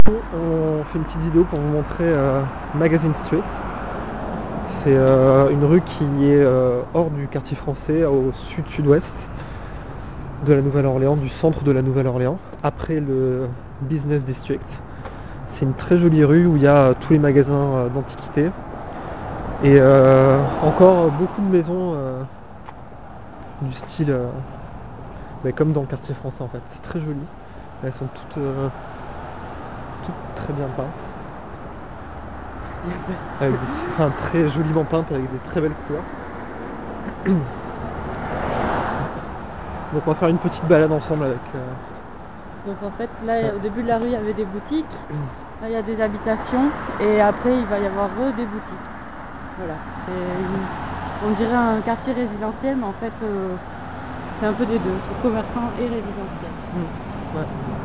On fait une petite vidéo pour vous montrer Magazine Street. C'est une rue qui est hors du quartier français, au sud-sud-ouest de la Nouvelle-Orléans, du centre de la Nouvelle-Orléans, après le Business District. C'est une très jolie rue où il y a tous les magasins d'antiquités et encore beaucoup de maisons du style comme dans le quartier français en fait. C'est très joli. Elles sont toutes très bien peintes. Très joliment peintes avec des très belles couleurs. Donc on va faire une petite balade ensemble avec... Donc en fait là au début de la rue il y avait des boutiques, là il y a des habitations et après il va y avoir des boutiques. Voilà, on dirait un quartier résidentiel mais en fait c'est un peu des deux, c'est commerçant et résidentiel. Ouais.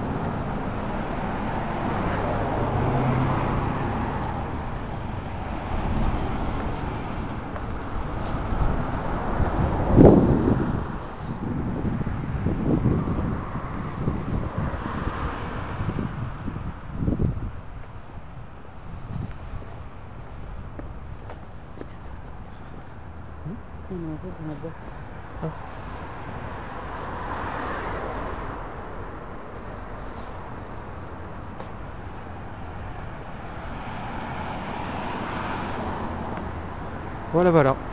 Un oiseau dans la boîte. Ah. Voilà.